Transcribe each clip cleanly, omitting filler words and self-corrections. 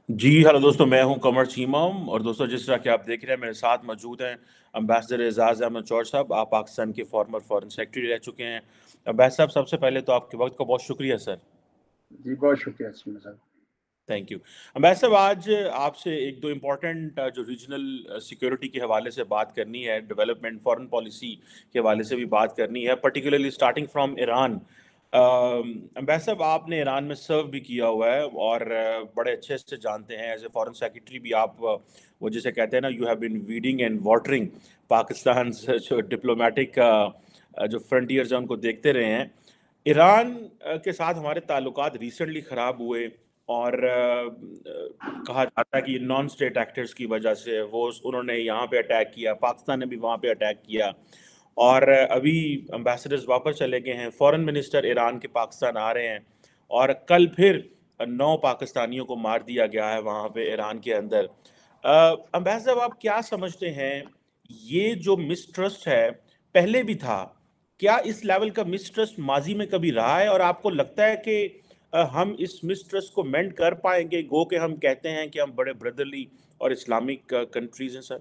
جی hello دوستوں، میں ہوں قمر چیمم، اور دوستوں جس طرح کہ آپ دیکھ رہے ہیں میرے ساتھ موجود ہیں امبیسڈر اعزاز احمد چور صاحب۔ آپ پاکستان کے فارمر فارن سیکرٹری رہ چکے ہیں۔ امبیسڈر صاحب، سب سے پہلے تو آپ کے وقت کا بہت شکریہ سر۔ جی بہت شکریہ اسماعیل صاحب۔ تھینک یو امبیسڈر صاحب، آج آپ سے ایک دو امپورٹنٹ جو ریجنل سیکیورٹی کے حوالے سے بات کرنی ہے، ڈیولپمنٹ فارن پالیسی کے حوالے سے بھی بات کرنی ہے، particularly starting from Iran. Ambassador صاحب، آپ نے ایران میں سرو بھی کیا ہوا ہے اور بڑے اچھے سے جانتے ہیں، ایز اے فارن سیکرٹری بھی آپ وہ جسے کہتے ہیں نا، you have been wedding and watering Pakistan سے جو ڈپلومیٹک جو فرنٹیئرز ہیں ان کو دیکھتے رہے ہیں۔ ایران کے ساتھ ہمارے تعلقات ریسنٹلی خراب ہوئے، اور کہا جاتا ہے کہ یہ نان اسٹیٹ ایکٹرز کی وجہ سے انہوں نے یہاں پہ اٹیک کیا، پاکستان نے بھی وہاں پہ اٹیک کیا، اور ابھی امبیسڈرز واپس چلے گئے ہیں، فورن منسٹر ایران کے پاکستان آ رہے ہیں، اور کل پھر 9 پاکستانیوں کو مار دیا گیا ہے وہاں پہ ایران کے اندر۔ امبیسڈر، آپ کیا سمجھتے ہیں یہ جو مسٹرسٹ ہے پہلے بھی تھا، کیا اس لیول کا مسٹرسٹ ماضی میں کبھی رہا ہے، اور آپ کو لگتا ہے کہ ہم اس مسٹرسٹ کو مینڈ کر پائیں گے، گو کہ ہم کہتے ہیں کہ ہم بڑے بردرلی اور اسلامک کنٹریز ہیں سر؟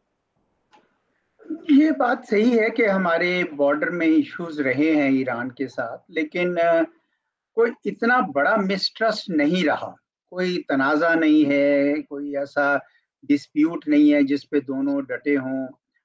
یہ بات صحیح ہے کہ ہمارے بارڈر میں ایشوز رہے ہیں ایران کے ساتھ، لیکن کوئی اتنا بڑا مسٹرسٹ نہیں رہا، کوئی تنازع نہیں ہے، کوئی ایسا ڈسپیوٹ نہیں ہے جس پہ دونوں ڈٹے ہوں۔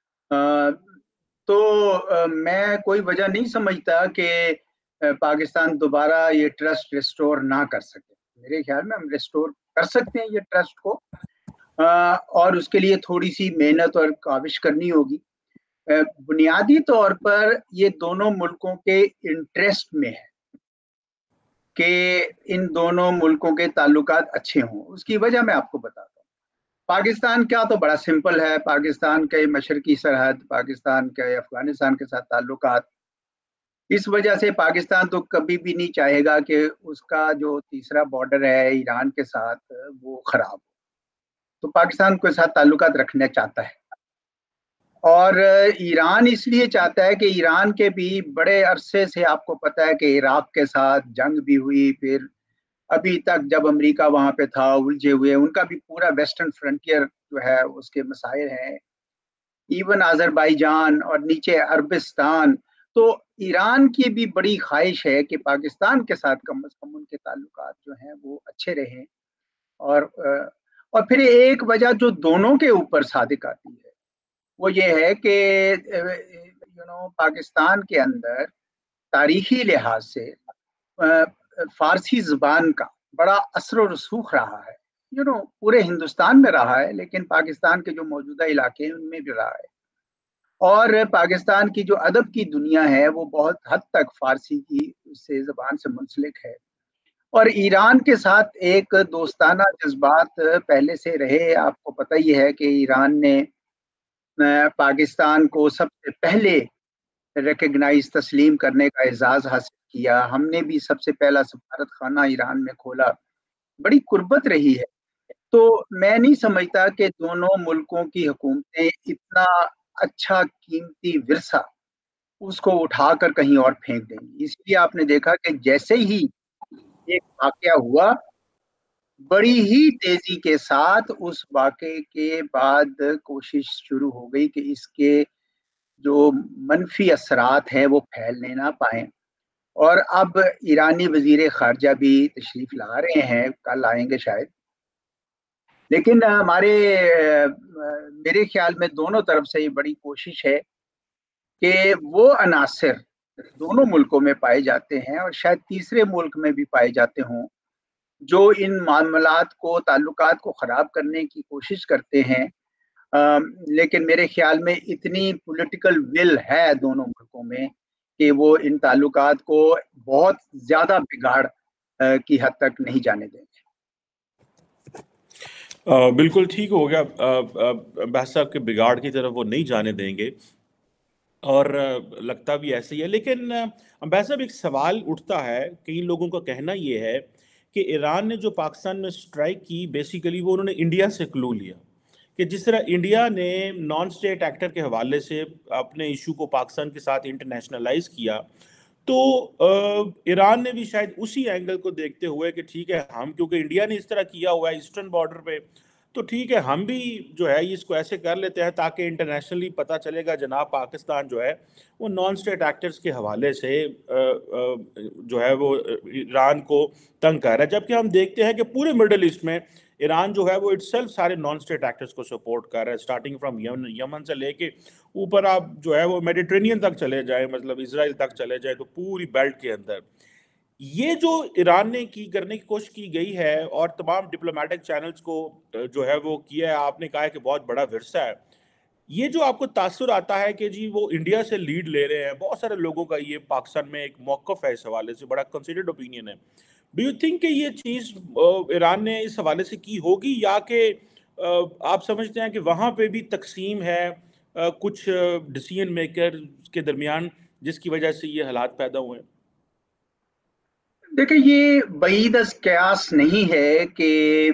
تو میں کوئی وجہ نہیں سمجھتا کہ پاکستان دوبارہ یہ ٹرسٹ ریسٹور نہ کر سکے۔ میرے خیال میں ہم ریسٹور کر سکتے ہیں یہ ٹرسٹ کو، اور اس کے لیے تھوڑی سی محنت اور کاوش کرنی ہوگی۔ بنیادی طور پر یہ دونوں ملکوں کے انٹرسٹ میں ہے کہ ان دونوں ملکوں کے تعلقات اچھے ہوں۔ اس کی وجہ میں آپ کو بتاتا ہوں۔ پاکستان کا تو بڑا سمپل ہے، پاکستان کے مشرقی سرحد، پاکستان کے افغانستان کے ساتھ تعلقات، اس وجہ سے پاکستان تو کبھی بھی نہیں چاہے گا کہ اس کا جو تیسرا بارڈر ہے ایران کے ساتھ وہ خراب ہو، تو پاکستان کے ساتھ تعلقات رکھنا چاہتا ہے۔ اور ایران اس لیے چاہتا ہے کہ ایران کے بھی بڑے عرصے سے آپ کو پتا ہے کہ عراق کے ساتھ جنگ بھی ہوئی، پھر ابھی تک جب امریکہ وہاں پہ تھا الجھے ہوئے، ان کا بھی پورا ویسٹرن فرنٹیئر جو ہے اس کے مسائل ہیں، ایون آذربائیجان اور نیچے عربستان۔ تو ایران کی بھی بڑی خواہش ہے کہ پاکستان کے ساتھ کم از کم ان کے تعلقات جو ہیں وہ اچھے رہیں۔ اور پھر ایک وجہ جو دونوں کے اوپر صادق آتی ہے وہ یہ ہے کہ پاکستان کے اندر تاریخی لحاظ سے فارسی زبان کا بڑا اثر و رسوخ رہا ہے، پورے ہندوستان میں رہا ہے، لیکن پاکستان کے جو موجودہ علاقے ہیں ان میں بھی رہا ہے، اور پاکستان کی جو ادب کی دنیا ہے وہ بہت حد تک فارسی کی سے زبان سے منسلک ہے۔ اور ایران کے ساتھ ایک دوستانہ جذبات پہلے سے رہے، آپ کو پتہ ہی ہے کہ ایران نے پاکستان کو سب سے پہلے ریکگنائز تسلیم کرنے کا اعزاز حاصل کیا، ہم نے بھی سب سے پہلا سفارت خانہ ایران میں کھولا، بڑی قربت رہی ہے۔ تو میں نہیں سمجھتا کہ دونوں ملکوں کی حکومتیں اتنا اچھا قیمتی ورثہ اس کو اٹھا کر کہیں اور پھینک دیں گی۔ اس لیے آپ نے دیکھا کہ جیسے ہی ایک واقعہ ہوا، بڑی ہی تیزی کے ساتھ اس واقعے کے بعد کوشش شروع ہو گئی کہ اس کے جو منفی اثرات ہیں وہ پھیلنے نہ پائیں۔ اور اب ایرانی وزیر خارجہ بھی تشریف لا رہے ہیں، کل آئیں گے شاید، لیکن میرے خیال میں دونوں طرف سے یہ بڑی کوشش ہے کہ وہ عناصر دونوں ملکوں میں پائے جاتے ہیں اور شاید تیسرے ملک میں بھی پائے جاتے ہوں جو ان معاملات کو، تعلقات کو خراب کرنے کی کوشش کرتے ہیں، لیکن میرے خیال میں اتنی پولیٹیکل ول ہے دونوں ملکوں میں کہ وہ ان تعلقات کو بہت زیادہ بگاڑ کی حد تک نہیں جانے دیں گے۔ بالکل ٹھیک ہو گیا امبیسڈر صاحب، کے بگاڑ کی طرف وہ نہیں جانے دیں گے، اور لگتا بھی ایسے ہی ہے۔ لیکن امبیسڈر صاحب، ایک سوال اٹھتا ہے، کئی لوگوں کا کہنا یہ ہے کہ ایران نے جو پاکستان میں سٹرائک کی، بیسیکلی وہ انہوں نے انڈیا سے کلو لیا، کہ جس طرح انڈیا نے نان اسٹیٹ ایکٹر کے حوالے سے اپنے ایشو کو پاکستان کے ساتھ انٹرنیشنلائز کیا، تو ایران نے بھی شاید اسی اینگل کو دیکھتے ہوئے کہ ٹھیک ہے ہم کیونکہ انڈیا نے اس طرح کیا ہوا ہے ایسٹرن بارڈر پہ، تو ٹھیک ہے ہم بھی جو ہے اس کو ایسے کر لیتے ہیں تاکہ انٹرنیشنلی پتہ چلے گا جناب پاکستان جو ہے وہ نان اسٹیٹ ایکٹرز کے حوالے سے جو ہے وہ ایران کو تنگ کر رہا ہے، جبکہ ہم دیکھتے ہیں کہ پورے مڈل ایسٹ میں ایران جو ہے وہ اٹ سیلف سارے نان اسٹیٹ ایکٹرز کو سپورٹ کر رہا ہے، اسٹارٹنگ فرام یمن سے لے کے اوپر آپ جو ہے وہ میڈیٹرینین تک چلے جائیں، مطلب اسرائیل تک چلے جائیں، تو پوری بیلٹ کے اندر یہ جو ایران نے کرنے کی کوشش کی گئی ہے اور تمام ڈپلومیٹک چینلز کو جو ہے وہ کیا ہے، آپ نے کہا ہے کہ بہت بڑا ورثہ ہے، یہ جو آپ کو تاثر آتا ہے کہ جی وہ انڈیا سے لیڈ لے رہے ہیں، بہت سارے لوگوں کا یہ پاکستان میں ایک موقف ہے اس حوالے سے، بڑا کنسیڈرڈ اوپینین ہے، ڈو یو تھنک کہ یہ چیز ایران نے اس حوالے سے کی ہوگی، یا کہ آپ سمجھتے ہیں کہ وہاں پہ بھی تقسیم ہے کچھ ڈیسیژن میکر کے درمیان جس کی وجہ سے یہ حالات پیدا ہوئے ہیں؟ دیکھیں یہ بعید از قیاس نہیں ہے کہ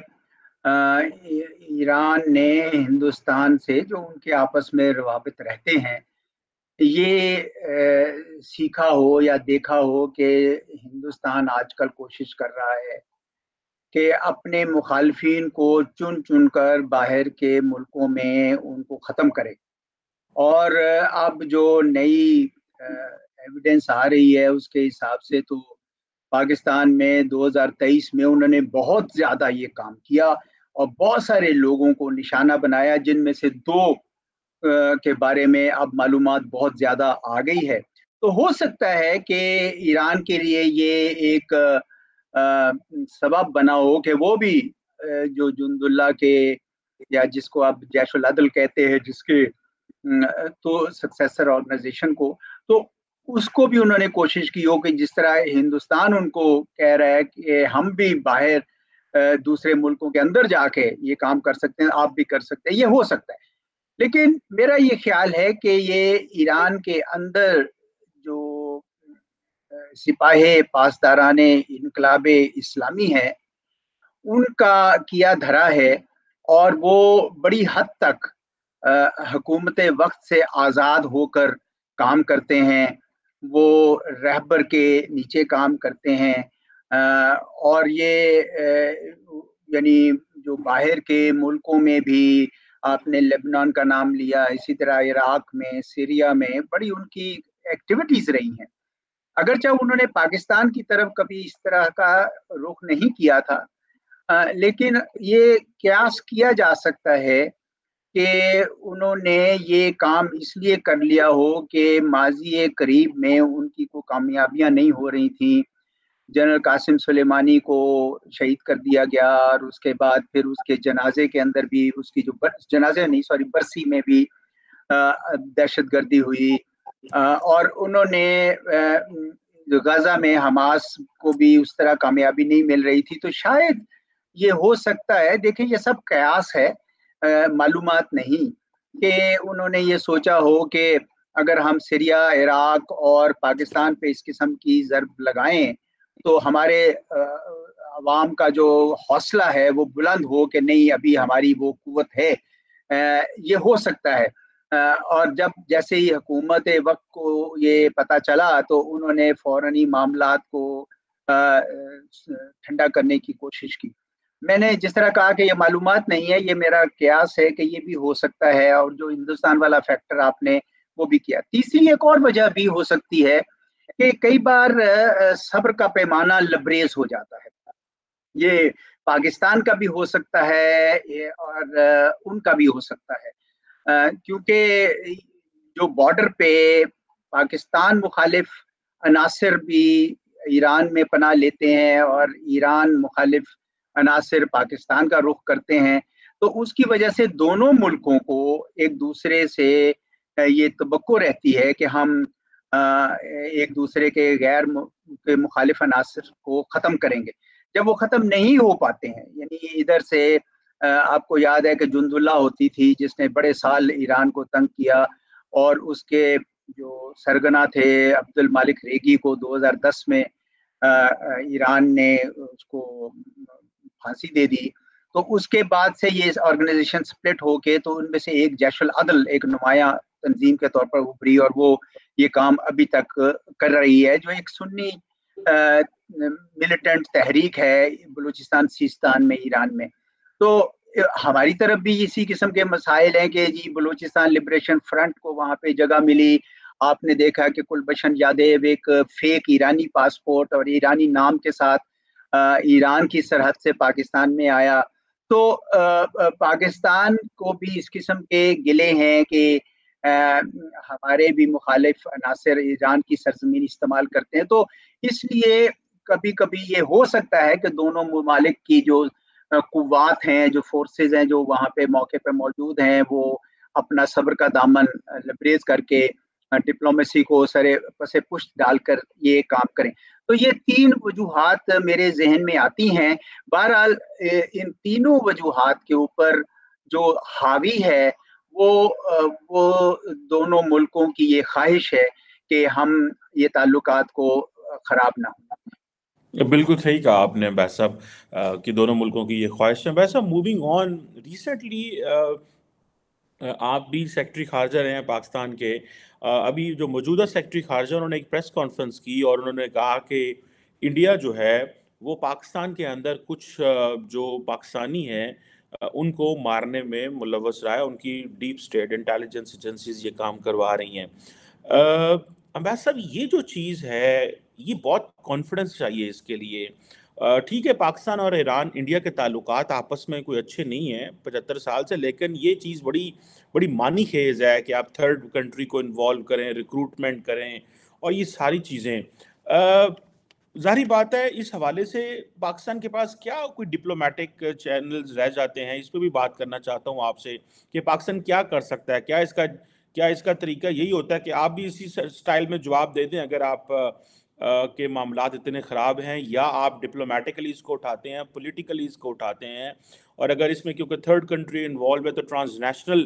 ایران نے ہندوستان سے جو ان کے آپس میں روابط رہتے ہیں یہ سیکھا ہو یا دیکھا ہو کہ ہندوستان آج کل کوشش کر رہا ہے کہ اپنے مخالفین کو چن چن کر باہر کے ملکوں میں ان کو ختم کرے، اور اب جو نئی ایویڈنس آ رہی ہے اس کے حساب سے تو پاکستان میں 2023 میں انہوں نے بہت زیادہ یہ کام کیا اور بہت سارے لوگوں کو نشانہ بنایا، جن میں سے دو کے بارے میں اب معلومات بہت زیادہ آ گئی ہے۔ تو ہو سکتا ہے کہ ایران کے لیے یہ ایک سبب بنا ہو کہ وہ بھی جو جند اللہ کے یا جس کو آپ جیش العدل کہتے ہیں، جس کے تو سکسیسر آرگنائزیشن کو، تو اس کو بھی انہوں نے کوشش کی ہو کہ جس طرح ہندوستان ان کو کہہ رہا ہے کہ ہم بھی باہر دوسرے ملکوں کے اندر جا کے یہ کام کر سکتے ہیں، آپ بھی کر سکتے ہیں، یہ ہو سکتا ہے۔ لیکن میرا یہ خیال ہے کہ یہ ایران کے اندر جو سپاہ پاسداران انقلاب اسلامی ہے ان کا کیا دھرا ہے، اور وہ بڑی حد تک حکومت وقت سے آزاد ہو کر کام کرتے ہیں، وہ رہبر کے نیچے کام کرتے ہیں، اور یہ یعنی جو باہر کے ملکوں میں بھی آپ نے لیبنان کا نام لیا، اسی طرح عراق میں، سیریا میں بڑی ان کی ایکٹیویٹیز رہی ہیں، اگرچہ انہوں نے پاکستان کی طرف کبھی اس طرح کا رخ نہیں کیا تھا، لیکن یہ قیاس کیا جا سکتا ہے کہ انہوں نے یہ کام اس لیے کر لیا ہو کہ ماضی قریب میں ان کی کوئی کامیابیاں نہیں ہو رہی تھیں، جنرل قاسم سلیمانی کو شہید کر دیا گیا، اور اس کے بعد پھر اس کے جنازے کے اندر بھی اس کی جو جنازے نہیں سوری برسی میں بھی دہشت گردی ہوئی، اور انہوں نے غزہ میں حماس کو بھی اس طرح کامیابی نہیں مل رہی تھی، تو شاید یہ ہو سکتا ہے، دیکھیں یہ سب قیاس ہے، معلومات نہیں کہ انہوں نے یہ سوچا ہو کہ اگر ہم سیریا، عراق اور پاکستان پہ اس قسم کی ضرب لگائیں تو ہمارے عوام کا جو حوصلہ ہے وہ بلند ہو کہ نہیں ابھی ہماری وہ قوت ہے، یہ ہو سکتا ہے۔ اور جب جیسے ہی حکومت وقت کو یہ پتہ چلا تو انہوں نے فوراً ہی معاملات کو ٹھنڈا کرنے کی کوشش کی۔ میں نے جس طرح کہا کہ یہ معلومات نہیں ہے، یہ میرا قیاس ہے کہ یہ بھی ہو سکتا ہے، اور جو ہندوستان والا فیکٹر آپ نے وہ بھی کیا۔ تیسری ایک اور وجہ بھی ہو سکتی ہے کہ کئی بار صبر کا پیمانہ لبریز ہو جاتا ہے، یہ پاکستان کا بھی ہو سکتا ہے اور ان کا بھی ہو سکتا ہے، کیونکہ جو بارڈر پہ پاکستان مخالف عناصر بھی ایران میں پناہ لیتے ہیں اور ایران مخالف عناصر پاکستان کا رخ کرتے ہیں، تو اس کی وجہ سے دونوں ملکوں کو ایک دوسرے سے یہ توقع رہتی ہے کہ ہم ایک دوسرے کے غیر مخالف عناصر کو ختم کریں گے۔ جب وہ ختم نہیں ہو پاتے ہیں، یعنی ادھر سے آپ کو یاد ہے کہ جند اللہ ہوتی تھی جس نے بڑے سال ایران کو تنگ کیا، اور اس کے جو سرگنا تھے عبد المالک ریگی کو 2010 میں ایران نے اس کو پھانسی دے دی، تو اس کے بعد سے یہ آرگنائزیشن سپلٹ ہو کے تو ان میں سے ایک جیش العدل ایک نمایاں तंजीम के तौर पर उभरी और वो ये काम अभी तक कर रही है, जो एक सुन्नी मिलिटेंट तहरीक है बलूचिस्तान सिस्तान में, ईरान में। तो हमारी तरफ भी इसी किस्म के मसाइल हैं कि जी बलूचिस्तान लिबरेशन फ्रंट को वहाँ पे जगह मिली। आपने देखा कि कुलभूषण यादव एक फेक ईरानी पासपोर्ट और ईरानी नाम के साथ ईरान की सरहद से पाकिस्तान में आया। तो पाकिस्तान को भी इस किस्म के गिले हैं कि हमारे भी मुखालिफ अनासर ईरान की सरजमीन इस्तेमाल करते हैं। तो इसलिए कभी कभी ये हो सकता है कि दोनों ममालिक की जो कुव्वात हैं, जो फोर्सेज हैं, जो वहाँ पे मौके पे मौजूद हैं, वो अपना सब्र का दामन लबरेज करके डिप्लोमेसी को सरे पसे पुष्ट डालकर ये काम करें। तो ये तीन वजूहात मेरे जहन में आती हैं। बहरहाल इन तीनों वजूहात के ऊपर जो हावी है वो दोनों मुल्कों की ये ख्वाहिश है कि हम ये ताल्लुकात को खराब ना हो। बिल्कुल सही कहा आपने भाई साहब कि दोनों मुल्कों की ये ख्वाहिश है। भाई साहब, मूविंग ऑन, रिसेंटली आप भी सेक्रेटरी खारजा रहे हैं पाकिस्तान के। अभी जो मौजूदा सेक्रेटरी खारजा, उन्होंने एक प्रेस कॉन्फ्रेंस की और उन्होंने कहा कि इंडिया जो है वो पाकिस्तान के अंदर कुछ जो पाकिस्तानी हैं उनको मारने में मुलव्वस रहा है, उनकी डीप स्टेट इंटेलिजेंस एजेंसीज ये काम करवा रही हैं। अम्बैस साहब, ये जो चीज़ है ये बहुत कॉन्फिडेंस चाहिए इसके लिए। ठीक है, पाकिस्तान और ईरान इंडिया के ताल्लुकात आपस में कोई अच्छे नहीं हैं 75 साल से, लेकिन ये चीज़ बड़ी बड़ी मानी खेज है कि आप थर्ड कंट्री को इन्वॉल्व करें, रिक्रूटमेंट करें और ये सारी चीज़ें। ज़ाहिर बात है, इस हवाले से पाकिस्तान के पास क्या कोई डिप्लोमेटिक चैनल्स रह जाते हैं? इस पे भी बात करना चाहता हूँ आपसे कि पाकिस्तान क्या कर सकता है? क्या इसका तरीका यही होता है कि आप भी इसी स्टाइल में जवाब दे दें अगर आप के मामलात इतने ख़राब हैं, या आप डिप्लोमेटिकली इसको उठाते हैं, पॉलिटिकली इसको उठाते हैं, और अगर इसमें क्योंकि थर्ड कंट्री इन्वॉल्व है तो ट्रांसनेशनल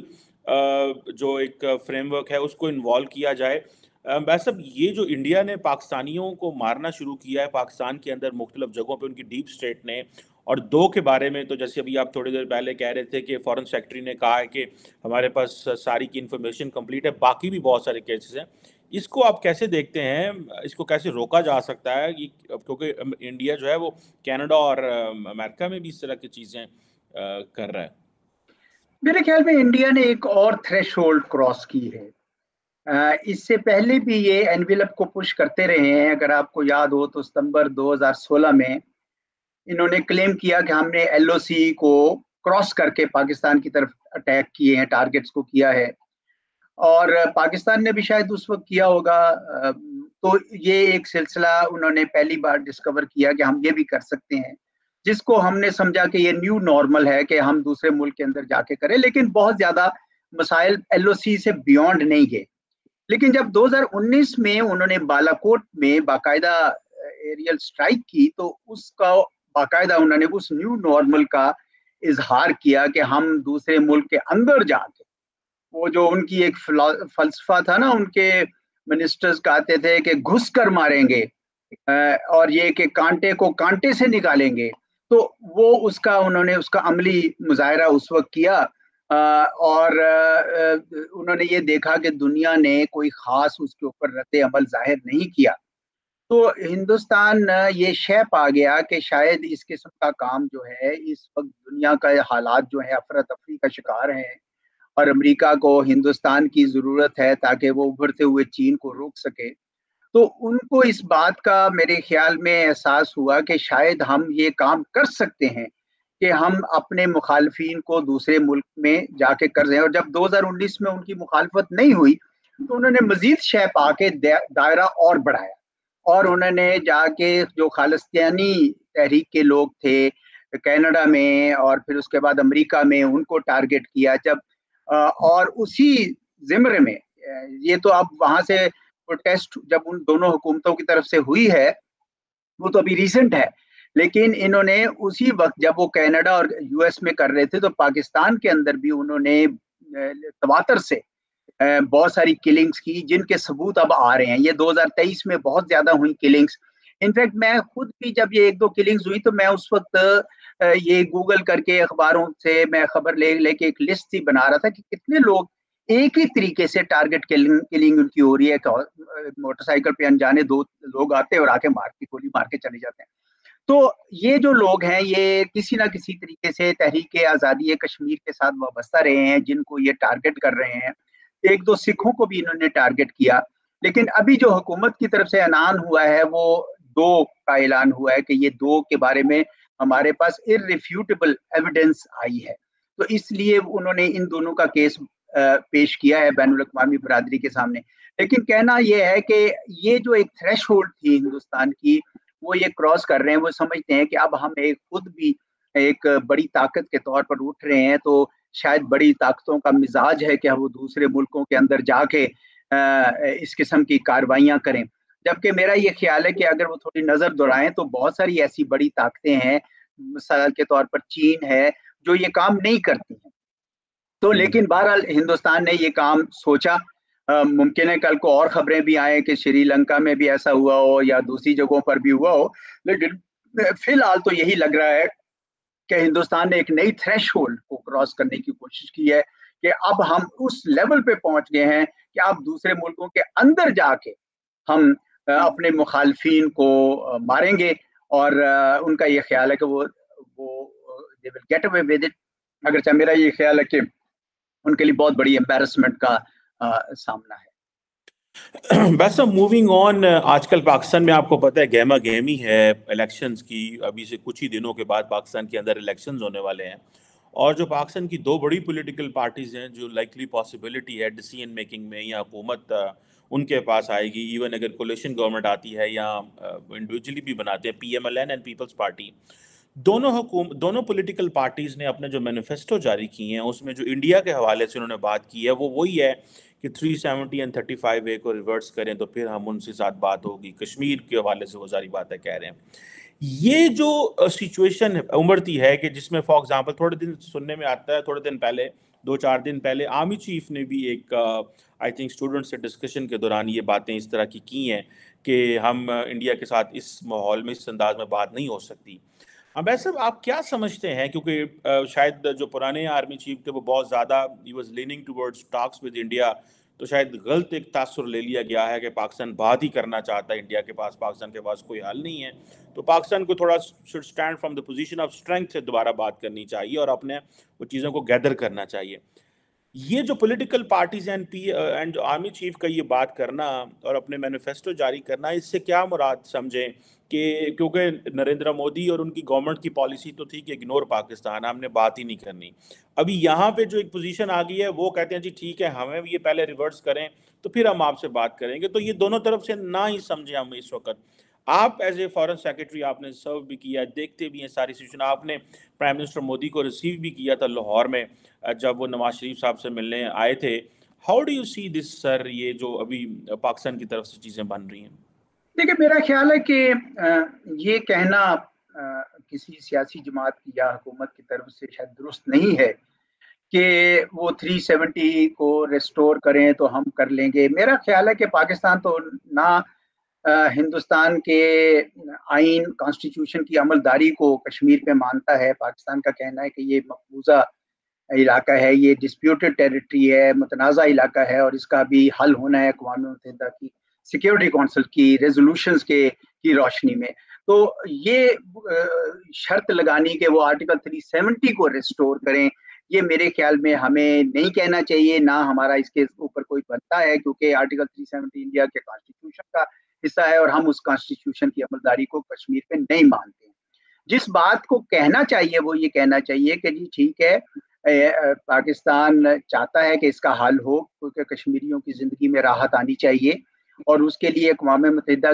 जो एक फ्रेमवर्क है उसको इन्वॉल्व किया जाए? वैसे ये जो इंडिया ने पाकिस्तानियों को मारना शुरू किया है पाकिस्तान के अंदर मुख्तलिफ जगहों पे उनकी डीप स्टेट ने, और दो के बारे में तो जैसे अभी आप थोड़ी देर पहले कह रहे थे कि फॉरेन सेक्रेटरी ने कहा है कि हमारे पास सारी की इंफॉर्मेशन कंप्लीट है, बाकी भी बहुत सारे केसेस हैं। इसको आप कैसे देखते हैं? इसको कैसे रोका जा सकता है? क्योंकि इंडिया जो है वो कनाडा और अमेरिका में भी इस तरह की चीज़ें कर रहा है। मेरे ख्याल में इंडिया ने एक और थ्रेशोल्ड क्रॉस की है। इससे पहले भी ये एनवेलप को पुश करते रहे हैं। अगर आपको याद हो तो सितंबर 2016 में इन्होंने क्लेम किया कि हमने एलओसी को क्रॉस करके पाकिस्तान की तरफ अटैक किए हैं, टारगेट्स को किया है, और पाकिस्तान ने भी शायद उस वक्त किया होगा। तो ये एक सिलसिला उन्होंने पहली बार डिस्कवर किया कि हम ये भी कर सकते हैं, जिसको हमने समझा कि ये न्यू नॉर्मल है कि हम दूसरे मुल्क के अंदर जाके करें, लेकिन बहुत ज्यादा मसाइल एलओसी से बियॉन्ड नहीं गए। लेकिन जब 2019 में उन्होंने बालाकोट में बाकायदा एरियल स्ट्राइक की, तो उसका बाकायदा उन्होंने उस न्यू नॉर्मल का इजहार किया कि हम दूसरे मुल्क के अंदर जाके, वो जो उनकी एक फलसफा था ना, उनके मिनिस्टर्स कहते थे कि घुस कर मारेंगे और ये कि कांटे को कांटे से निकालेंगे। तो वो उसका उन्होंने उसका अमली मुजाहरा उस वक्त किया, और उन्होंने ये देखा कि दुनिया ने कोई खास उसके ऊपर रद्द अमल जाहिर नहीं किया। तो हिंदुस्तान ये शय पा गया कि शायद इस किस्म का काम जो है, इस वक्त दुनिया का हालात जो है अफरा तफरी का शिकार हैं, और अमेरिका को हिंदुस्तान की ज़रूरत है ताकि वो उभरते हुए चीन को रोक सके। तो उनको इस बात का मेरे ख्याल में एहसास हुआ कि शायद हम ये काम कर सकते हैं कि हम अपने मुखालफिन को दूसरे मुल्क में जाके कर दें। और जब 2019 में उनकी मुखालफत नहीं हुई तो उन्होंने मजीद शय पा के दायरा और बढ़ाया, और उन्होंने जाके जो खालिस्तानी तहरीक के लोग थे कनाडा में और फिर उसके बाद अमेरिका में, उनको टारगेट किया। जब और उसी जिम्रे में ये तो अब वहां से प्रोटेस्ट जब उन दोनों हुकूमतों की तरफ से हुई है वो तो अभी रिसेंट है, लेकिन इन्होंने उसी वक्त जब वो कनाडा और यूएस में कर रहे थे तो पाकिस्तान के अंदर भी उन्होंने तवातर से बहुत सारी किलिंग्स की, जिनके सबूत अब आ रहे हैं। ये 2023 में बहुत ज्यादा हुई किलिंग्स। इनफैक्ट मैं खुद भी जब ये एक दो किलिंग्स हुई तो मैं उस वक्त ये गूगल करके अखबारों से मैं खबर लेके एक लिस्ट ही बना रहा था कि कितने लोग एक ही तरीके से टारगेट किलिंग उनकी हो रही है। मोटरसाइकिल पे अनजाने दो लोग आते हैं और आके गोली मार के चले जाते हैं। तो ये जो लोग हैं ये किसी ना किसी तरीके से तहरीक आज़ादी कश्मीर के साथ वाबस्ता रहे हैं, जिनको ये टारगेट कर रहे हैं। एक दो सिखों को भी इन्होंने टारगेट किया, लेकिन अभी जो हुकूमत की तरफ से ऐलान हुआ है वो दो का ऐलान हुआ है कि ये दो के बारे में हमारे पास इररिफ्यूटेबल एविडेंस आई है। तो इसलिए उन्होंने इन दोनों का केस पेश किया है बैनुल अक़वामी बरादरी के सामने। लेकिन कहना यह है कि ये जो एक थ्रेश होल्ड थी हिंदुस्तान की, वो ये क्रॉस कर रहे हैं। वो समझते हैं कि अब हम एक खुद भी एक बड़ी ताकत के तौर पर उठ रहे हैं, तो शायद बड़ी ताकतों का मिजाज है कि वो दूसरे मुल्कों के अंदर जाके इस किस्म की कार्रवाइयां करें। जबकि मेरा ये ख्याल है कि अगर वो थोड़ी नजर दौड़ाएं तो बहुत सारी ऐसी बड़ी ताकतें हैं, मिसाल के तौर पर चीन है, जो ये काम नहीं करती हैं। तो लेकिन बहरहाल हिंदुस्तान ने ये काम सोचा। मुमकिन है कल को और खबरें भी आए कि श्रीलंका में भी ऐसा हुआ हो या दूसरी जगहों पर भी हुआ हो, लेकिन फिलहाल तो यही लग रहा है कि हिंदुस्तान ने एक नई थ्रेशोल्ड को क्रॉस करने की कोशिश की है कि अब हम उस लेवल पे पहुंच गए हैं कि अब दूसरे मुल्कों के अंदर जाके हम अपने मुखालफिन को मारेंगे, और उनका ये ख्याल है कि वो they will get away with it. अगरचे मेरा ये ख्याल है कि उनके लिए बहुत बड़ी एम्बैरसमेंट का सामना है। बस मूविंग ऑन, आजकल पाकिस्तान में आपको पता है गहमा गहमी है इलेक्शंस की। अभी से कुछ ही दिनों के बाद पाकिस्तान के अंदर इलेक्शंस होने वाले हैं, और जो पाकिस्तान की दो बड़ी पॉलिटिकल पार्टीज हैं जो लाइकली पॉसिबिलिटी है डिसीजन मेकिंग में या हुकूमत उनके पास आएगी, इवन अगर कोलिशन गवर्नमेंट आती है या इंडिविजुअली भी बनाते हैं, PMLN एंड पीपल्स पार्टी, दोनों पॉलिटिकल पार्टीज ने अपने जो मैनिफेस्टो जारी किए हैं उसमें जो इंडिया के हवाले से उन्होंने बात की है वो वही है कि 370 एंड 35A को रिवर्स करें तो फिर हम उनसे साथ बात होगी। कश्मीर के हवाले से वो सारी बातें कह रहे हैं। ये जो सिचुएशन उमड़ती है कि जिसमें फॉर एग्जांपल थोड़े दिन सुनने में आता है, थोड़े दिन पहले 2-4 दिन पहले आर्मी चीफ ने भी एक आई थिंक स्टूडेंट से डिस्कशन के दौरान ये बातें इस तरह की हैं कि हम इंडिया के साथ इस माहौल में इस अंदाज में बात नहीं हो सकती। अब ऐसे आप क्या समझते हैं, क्योंकि शायद जो पुराने आर्मी चीफ थे वो बहुत ज़्यादा ही was leaning towards talks with India, तो शायद गलत एक तासुर ले लिया गया है कि पाकिस्तान बात ही करना चाहता है इंडिया के पास, पाकिस्तान के पास कोई हल नहीं है, तो पाकिस्तान को थोड़ा should stand from the position of strength से दोबारा बात करनी चाहिए और अपने वो चीज़ों को गैदर करना चाहिए। ये जो political parties and army chief का ये बात करना और अपने मैनिफेस्टो जारी करना, इससे क्या मुराद समझें कि क्योंकि नरेंद्र मोदी और उनकी गवर्नमेंट की पॉलिसी तो थी कि इग्नोर पाकिस्तान, हमने बात ही नहीं करनी। अभी यहाँ पे जो एक पोजीशन आ गई है वो कहते हैं जी ठीक है हमें ये पहले रिवर्स करें तो फिर हम आपसे बात करेंगे। तो ये दोनों तरफ से ना ही समझे हम इस वक्त। आप एज ए फॉरेन सेक्रेटरी आपने सर्व भी किया, देखते भी हैं सारी सिचुएशन। आपने प्राइम मिनिस्टर मोदी को रिसीव भी किया था लाहौर में जब वो नवाज शरीफ साहब से मिलने आए थे। How do you see this sir, ये जो अभी पाकिस्तान की तरफ से चीज़ें बन रही हैं? देखिए मेरा ख्याल है कि ये कहना किसी सियासी जमात की या हुकूमत की तरफ से शायद दुरुस्त नहीं है कि वो 370 को रिस्टोर करें तो हम कर लेंगे। मेरा ख्याल है कि पाकिस्तान तो ना हिंदुस्तान के आइन कॉन्स्टिट्यूशन की अमलदारी को कश्मीर पे मानता है। पाकिस्तान का कहना है कि ये मकबूजा इलाका है, ये डिस्प्यूटेड टेरिटरी है, मुतनाज़ा इलाका है, और इसका भी हल होना है अक़वाम मुत्तहिदा की सिक्योरिटी काउंसिल की रेजोल्यूशंस के की रोशनी में। तो ये शर्त लगानी कि वो आर्टिकल 370 को रिस्टोर करें, ये मेरे ख्याल में हमें नहीं कहना चाहिए, ना हमारा इसके ऊपर कोई बनता है, क्योंकि आर्टिकल 370 इंडिया के कॉन्स्टिट्यूशन का हिस्सा है और हम उस कॉन्स्टिट्यूशन की अमलदारी को कश्मीर पे नहीं मानते हैं। जिस बात को कहना चाहिए वो ये कहना चाहिए कि जी ठीक है, पाकिस्तान चाहता है कि इसका हल हो, क्योंकि कश्मीरियों की ज़िंदगी में राहत आनी चाहिए, और उसके लिए अक़वाम मुत्तहिदा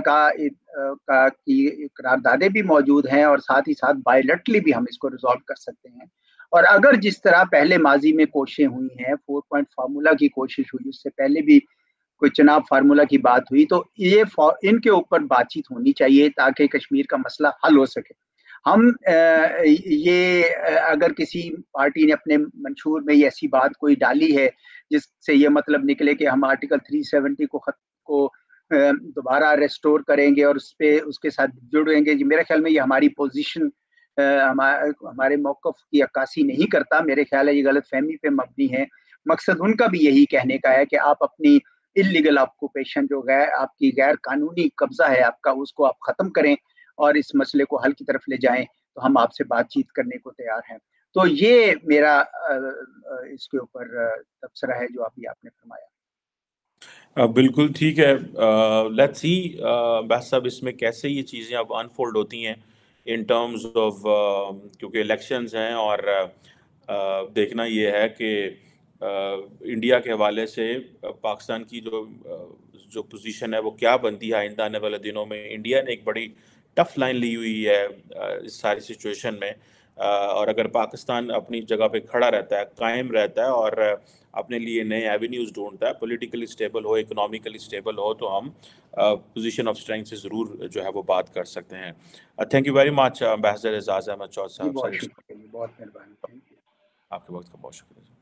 की करारदादें भी मौजूद हैं, और साथ ही साथ बायलैटरली भी हम इसको रिजॉल्व कर सकते हैं। और अगर जिस तरह पहले माजी में कोशिशें हुई हैं, 4 पॉइंट फार्मूला की कोशिश हुई, उससे पहले भी कोई चुनाव फार्मूला की बात हुई, तो ये इनके ऊपर बातचीत होनी चाहिए ताकि कश्मीर का मसला हल हो सके। हम ये अगर किसी पार्टी ने अपने मंशूर में ऐसी बात कोई डाली है जिससे ये मतलब निकले कि हम आर्टिकल 370 को दोबारा रेस्टोर करेंगे और उसके साथ जुड़ेंगे, जी मेरे ख्याल में ये हमारी पोजीशन हमारे मौक़िफ़ की अक्कासी नहीं करता। मेरे ख्याल है ये गलत फहमी पे मबनी है। مقصد ان کا بھی یہی کہنے کا ہے کہ آپ اپنی اللیگل آکوپیشن جو آپ کی غیر قانونی قبضہ ہے آپ کا، اس کو آپ ختم کریں اور اس مسئلے کو حل کی طرف لے جائیں، تو ہم آپ سے بات چیت کرنے کو تیار ہیں۔ تو یہ میرا اس کے اوپر تبصرہ ہے جو ابھی آپ نے فرمایا۔ بالکل ٹھیک ہے۔ لیٹس سی بحث صاحب اس میں کیسے یہ چیزیں اب انفولڈ ہوتی ہیں ان ٹرمز آف، کیونکہ الیکشنز ہیں، اور دیکھنا یہ ہے کہ انڈیا کے حوالے سے پاکستان کی جو پوزیشن ہے وہ کیا بنتی ہے آئندہ آنے والے دنوں میں۔ انڈیا نے ایک بڑی ٹف لائن لی ہوئی ہے اس ساری سچویشن میں، اور اگر پاکستان اپنی جگہ پہ کھڑا رہتا ہے، قائم رہتا ہے، اور اپنے لیے نئے ایونیوز ڈھونڈتا ہے، پولیٹیکلی اسٹیبل ہو، اکنامیکلی اسٹیبل ہو، تو ہم پوزیشن آف اسٹرینگ سے ضرور جو ہے وہ بات کر سکتے ہیں۔ Thank you very much ambassador Aizaz Ahmad چودھ جی صاحب، بہت شکریہ، بہت مہربانی، تھینک یو۔ آپ کے وقت کا بہت شکریہ۔